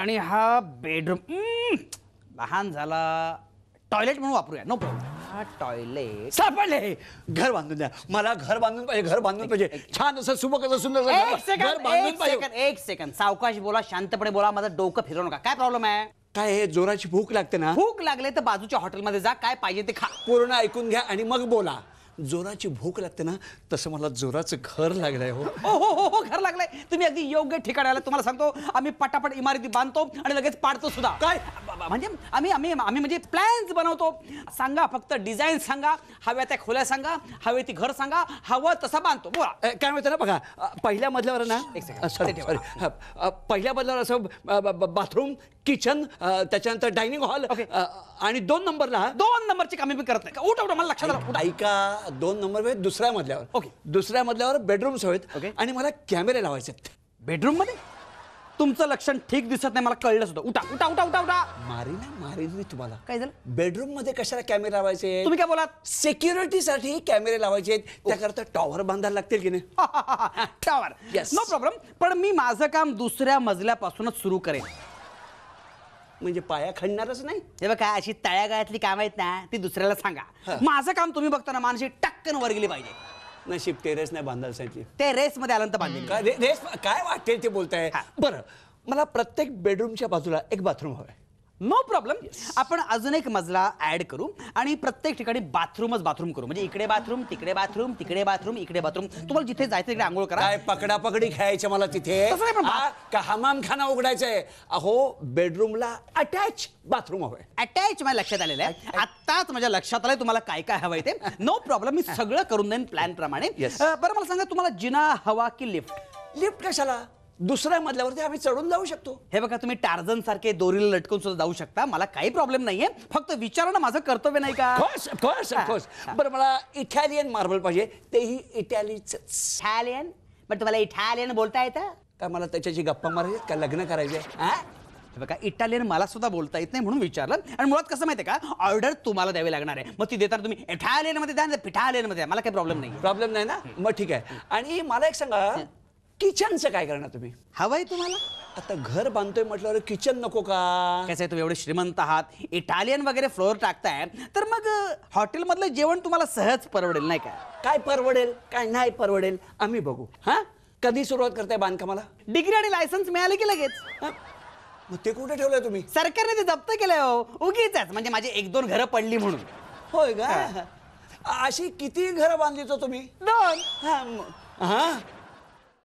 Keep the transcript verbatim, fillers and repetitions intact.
आणि हा बेडरूम लहान झाला, टॉयलेट म्हणून वापरूया, नो प्रॉब्लेम. हा टॉयलेट सापडले. घर बांधून द्या मला, घर बांधून पाहिजे, घर बांधून पाहिजे, छान असं सुबक असं सुंदर असं एक घर सेकंड बांधून एक पाहिजे. सेकंड एक सेकंड सावकाश बोला, शांतपणे बोला, माझं डोकं फिरवू नका. काय प्रॉब्लेम आहे? काय हे जोराची भूक लागते ना, भूक लागले तर बाजूच्या हॉटेलमध्ये जा, काय पाहिजे ते खा. पूर्ण ऐकून घ्या आणि मग बोला. जोराची भूक लागते ना, तसं मला जोराचं घर लागलंय. हो हो हो हो हो घर लागलंय. तुम्ही अगदी योग्य ठिकाणी आला. तुम्हाला सांगतो, आम्ही पटापट इमारती बांधतो आणि लगेच पाडतो सुद्धा. काय? म्हणजे आम्ही आम्ही आम्ही म्हणजे प्लॅन्स बनवतो. सांगा फक्त डिझाईन सांगा, हव्या त्या खोल्या सांगा, हवे ती घर सांगा, हवं तसं बांधतो. बोला. अ, काय म्हणतो ना बघा, अ, पहिल्या मजल्यावर ना, एक सेकंड. अ, सॉरी ते ठेवा. सॉरी अ, अ, पहिल्या मजल्यावर असं बाथरूम, किचन, त्याच्यानंतर डायनिंग हॉल, ओके. आणि दोन नंबरला दोन नंबरची कामे मी करत नाही. उठ उठ मला लक्षात आलं. उठा. ऐका, दोन नंबर दुसऱ्या मजल्यावर. ओके. दुसऱ्या मजल्यावर बेडरूम्स हवेत. ओके. आणि मला कॅमेरे लावायचे आहेत. बेडरूम मध्ये तुमचं लक्षण ठीक दिसत नाही, मला कळलं सुद्धा. उठा उठा उठा उठा उठा. मारीन ना, मारीन मी तुम्हाला. काय झालं? बेडरूम मध्ये कशाला कॅमेरे लावायचे? तुम्ही काय बोलात? सिक्युरिटीसाठी कॅमेरे लावायचे आहेत. त्याकरता टॉवर बांधायला लागतील की नाही? Tower, Yes. No problem. पण मी माझं काम दुसऱ्या मजल्यापासूनच सुरू करेन. म्हणजे पाया खणणारच नाही. हे बघा, अशी तळ्यागाळातली काम आहेत ना, ती दुसऱ्याला सांगा. माझं काम तुम्ही बघताना माणशी टक्कन वर गेली पाहिजे. नशीब टेरेस नाही बांधायला सांगितली. ते रेस मध्ये आलं तर बांधेल. काय रे- रेस काय वाटेल ते बोलताय. बरं, मला प्रत्येक बेडरूमच्या बाजूला एक बाथरूम हवंय. No problem. आपण अजून एक मजला ऍड करू आणि प्रत्येक ठिकाणी बाथरूमच बाथरूम करू. म्हणजे इकडे बाथरूम, तिकडे बाथरूम, तिकडे बाथरूम, इकडे बाथरूम. तुम्हाला जिथे जायचं तिकडे आंघोळ करा. काय पकडा पकडी खेळायचे मला तिथे? तसं नाही, पण बा- हा, का हमामखाना उघडायचंय? अहो, बेडरूमला अटॅच बाथरूम हवंय. अटॅच माझ्या लक्षात आलेलं आहे. आत्ताच माझ्या लक्षात आलंय तुम्हाला काय काय हवंय ते. नो प्रॉब्लेम, मी सगळं करून देईन प्लॅन प्रमाणे. Yes. अं, बरं मला सांगा, तुम्हाला जिना हवा की लिफ्ट? लिफ्ट कशाला? दुसऱ्या मजल्यावरती आम्ही चढून जाऊ शकतो. हे बघा, तुम्ही टार्झन सारखे दोरीला लटकून सुद्धा जाऊ शकता. मला काही प्रॉब्लेम नाहीये. फक्त विचारा ना, माझं कर्तव्य नाही का? Course course course. बरं, मला इटालियन मार्बल पाहिजे, तेही इटॅलीच. इटालियन? पण तुम्हाला इटालियन बोलता येतं? का मला त्याच्याशी गप्पा मारायचे का लग्न करायचे? हे बघा, इटालियन मला सुद्धा बोलता येत नाही म्हणून विचारलं. आणि मुळात कसं माहितीये का, ऑर्डर तुम्हाला द्यावी लागणार आहे. मग ती देताना तुम्ही इटालियन मध्ये द्या, पिठालियन मध्ये द्या, मला काही प्रॉब्लेम नाही. प्रॉब्लेम नाही ना? मग ठीक आहे. आणि मला एक सांगा, किचनचं काय करणार तुम्ही? हवंय तुम्हाला? आता घर बांधतोय म्हटल्यावर किचन नको का? कसं आहे, तुम्ही एवढे श्रीमंत आहात, इटालियन वगैरे फ्लोअर टाकताय, तर मग हॉटेलमधलं जेवण तुम्हाला सहज परवडेल नाही का? काय परवडेल, काय नाही परवडेल आम्ही बघू. हा, कधी सुरुवात करताय बांधकामाला? डिग्री आणि लायसन्स मिळाले की लगेच. हा? मग ते कुठे ठेवलंय तुम्ही? सरकारने ते जप्त केलंय हो, उगीच. म्हणजे माझी एक दोन घरं पडली म्हणून. होय का? अशी किती घरं बांधली तो तुम्ही? दोन. हा, म- हा